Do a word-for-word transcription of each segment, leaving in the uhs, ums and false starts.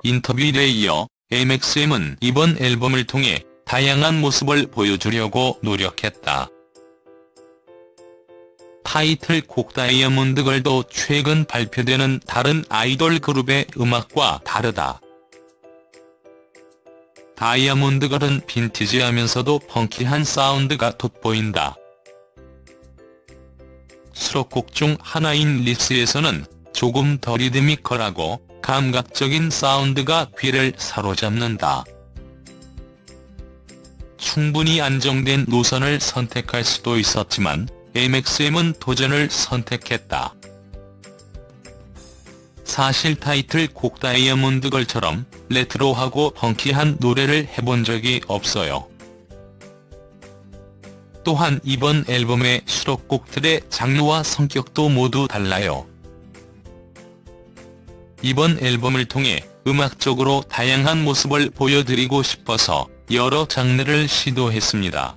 인터뷰에 이어 엠엑스엠은 이번 앨범을 통해 다양한 모습을 보여주려고 노력했다. 타이틀곡 다이아몬드 걸도 최근 발표되는 다른 아이돌 그룹의 음악과 다르다. 다이아몬드 걸은 빈티지하면서도 펑키한 사운드가 돋보인다. 수록곡 중 하나인 립스에서는 조금 더 리드미컬하고 감각적인 사운드가 귀를 사로잡는다. 충분히 안정된 노선을 선택할 수도 있었지만 엠엑스엠은 도전을 선택했다. 사실 타이틀곡 다이아몬드 걸처럼 레트로하고 펑키한 노래를 해본 적이 없어요. 또한 이번 앨범의 수록곡들의 장르와 성격도 모두 달라요. 이번 앨범을 통해 음악적으로 다양한 모습을 보여드리고 싶어서 여러 장르를 시도했습니다.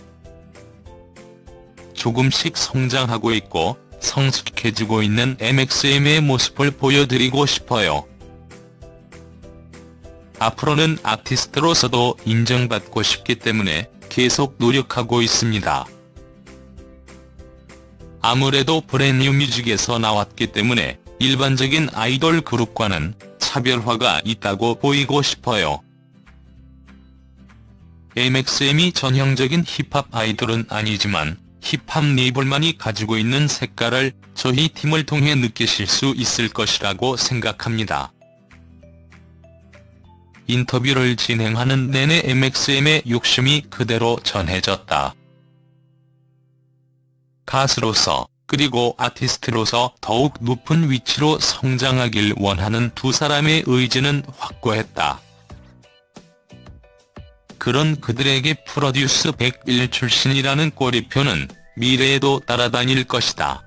조금씩 성장하고 있고 성숙해지고 있는 엠엑스엠의 모습을 보여드리고 싶어요. 앞으로는 아티스트로서도 인정받고 싶기 때문에 계속 노력하고 있습니다. 아무래도 브랜뉴 뮤직에서 나왔기 때문에 일반적인 아이돌 그룹과는 차별화가 있다고 보이고 싶어요. 엠엑스엠이 전형적인 힙합 아이돌은 아니지만 힙합 레이블만이 가지고 있는 색깔을 저희 팀을 통해 느끼실 수 있을 것이라고 생각합니다. 인터뷰를 진행하는 내내 엠엑스엠의 욕심이 그대로 전해졌다. 가수로서 그리고 아티스트로서 더욱 높은 위치로 성장하길 원하는 두 사람의 의지는 확고했다. 그런 그들에게 프로듀스 백일 출신이라는 꼬리표는 미래에도 따라다닐 것이다.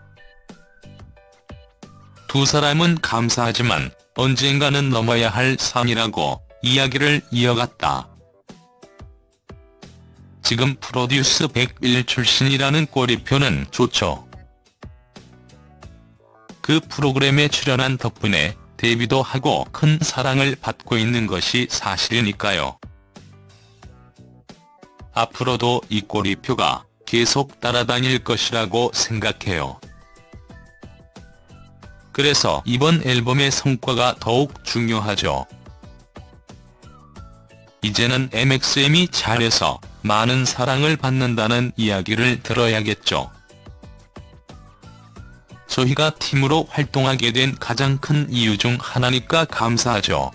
두 사람은 감사하지만 언젠가는 넘어야 할 산이라고 이야기를 이어갔다. 지금 프로듀스 백일 출신이라는 꼬리표는 좋죠. 그 프로그램에 출연한 덕분에 데뷔도 하고 큰 사랑을 받고 있는 것이 사실이니까요. 앞으로도 이 꼬리표가 계속 따라다닐 것이라고 생각해요. 그래서 이번 앨범의 성과가 더욱 중요하죠. 이제는 엠엑스엠이 잘해서 많은 사랑을 받는다는 이야기를 들어야겠죠. 저희가 팀으로 활동하게 된 가장 큰 이유 중 하나니까 감사하죠.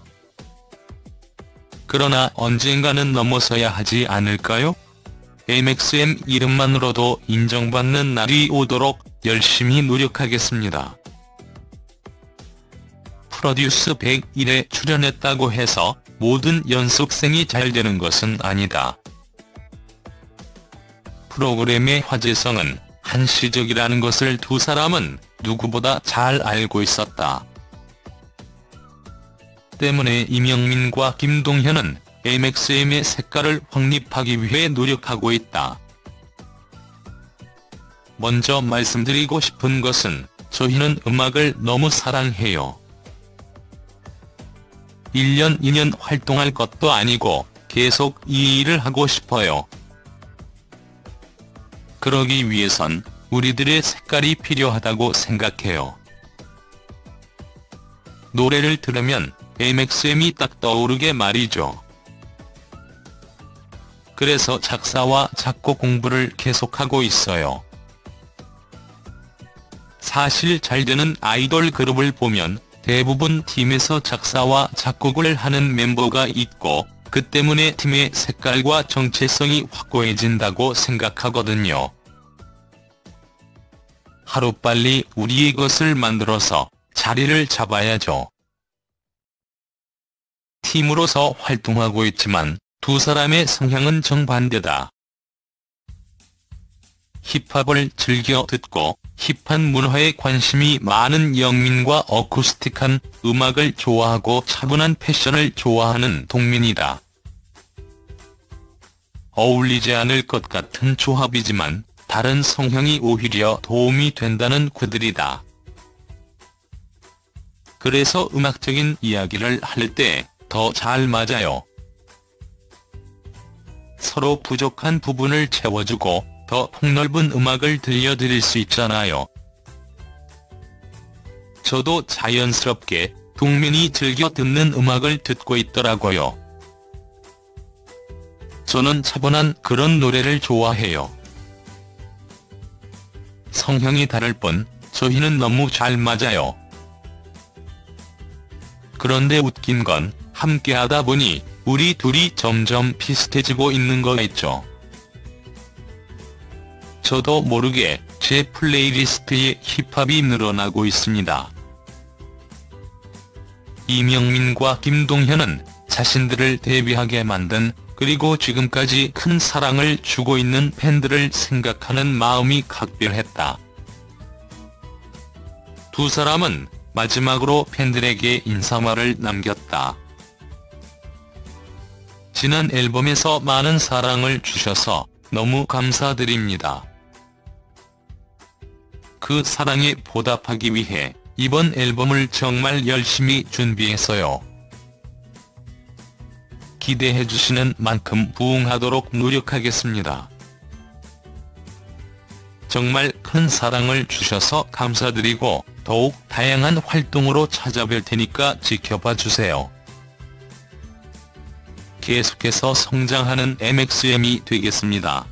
그러나 언젠가는 넘어서야 하지 않을까요? 엠엑스엠 이름만으로도 인정받는 날이 오도록 열심히 노력하겠습니다. 프로듀스 백일에 출연했다고 해서 모든 연습생이 잘 되는 것은 아니다. 프로그램의 화제성은 한시적이라는 것을 두 사람은 누구보다 잘 알고 있었다. 때문에 이명민과 김동현은 엠엑스엠의 색깔을 확립하기 위해 노력하고 있다. 먼저 말씀드리고 싶은 것은 저희는 음악을 너무 사랑해요. 일 년 이 년 활동할 것도 아니고 계속 이 일을 하고 싶어요. 그러기 위해선 우리들의 색깔이 필요하다고 생각해요. 노래를 들으면 엠엑스엠이 딱 떠오르게 말이죠. 그래서 작사와 작곡 공부를 계속하고 있어요. 사실 잘 되는 아이돌 그룹을 보면 대부분 팀에서 작사와 작곡을 하는 멤버가 있고 그 때문에 팀의 색깔과 정체성이 확고해진다고 생각하거든요. 하루빨리 우리의 것을 만들어서 자리를 잡아야죠. 팀으로서 활동하고 있지만 두 사람의 성향은 정반대다. 힙합을 즐겨 듣고 힙한 문화에 관심이 많은 영민과 어쿠스틱한 음악을 좋아하고 차분한 패션을 좋아하는 동민이다. 어울리지 않을 것 같은 조합이지만 다른 성향이 오히려 도움이 된다는 그들이다. 그래서 음악적인 이야기를 할 때 더 잘 맞아요. 서로 부족한 부분을 채워주고 더 폭넓은 음악을 들려드릴 수 있잖아요. 저도 자연스럽게 동민이 즐겨 듣는 음악을 듣고 있더라고요. 저는 차분한 그런 노래를 좋아해요. 성향이 다를 뿐 저희는 너무 잘 맞아요. 그런데 웃긴 건 함께하다 보니 우리 둘이 점점 비슷해지고 있는 거겠죠. 저도 모르게 제 플레이리스트에 힙합이 늘어나고 있습니다. 이명민과 김동현은 자신들을 데뷔하게 만든, 그리고 지금까지 큰 사랑을 주고 있는 팬들을 생각하는 마음이 각별했다. 두 사람은 마지막으로 팬들에게 인사말을 남겼다. 지난 앨범에서 많은 사랑을 주셔서 너무 감사드립니다. 그 사랑에 보답하기 위해 이번 앨범을 정말 열심히 준비했어요. 기대해주시는 만큼 부응하도록 노력하겠습니다. 정말 큰 사랑을 주셔서 감사드리고 더욱 다양한 활동으로 찾아뵐 테니까 지켜봐 주세요. 계속해서 성장하는 엠엑스엠이 되겠습니다.